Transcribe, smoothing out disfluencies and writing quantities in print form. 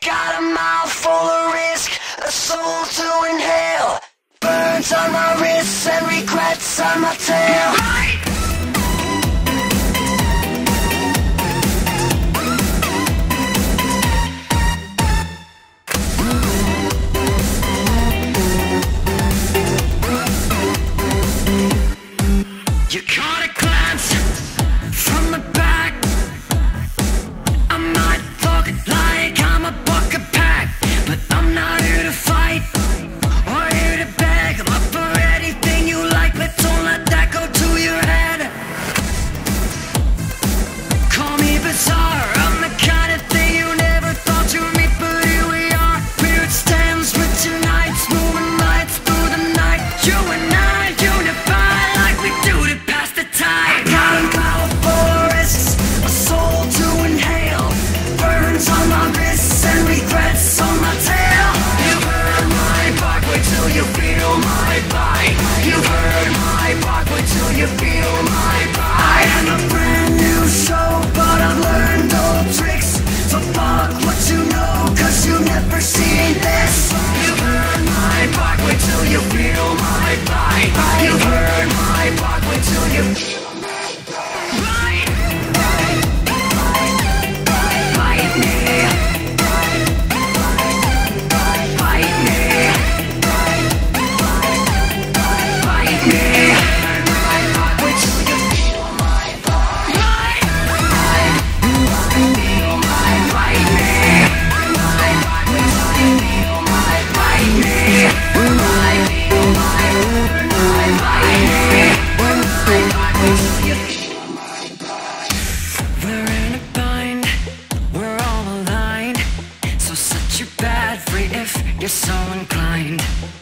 got a mouth full of risk, a soul to inhale. Burns on my wrists and regrets on my tail. You caught a glance from the back. I might look like I'm a bucket pack, but I'm not here to fight or here to beg. I'm up for anything you like, but don't let that go to your head. Call me bizarre, I'm the kind of thing you never thought you'd meet, but here we are. Spirit stands with tonight's moving lights through the night. You and I unify like we do to pass the time. Got a mouth full of risks, a soul to inhale. Burns on my wrists and regrets on my tail. You've heard my bark, wait till you feel my bite. You've heard my bark, wait till you feel my bite. I am a brand new show, but I've learned old tricks. So fuck what you know, cause you've never seen this. You've heard my bark, wait till you feel my bite. You've heard my bark, wait till you feel my bite. Bite me. Bite me. Bite me. Wait till you feel my bite. Feel my bite me. Wait till you feel my bite me. Feel my bite me. Wait till you feel my bite. We're in a bind, we're all aligned, so set your bat free if you're so inclined.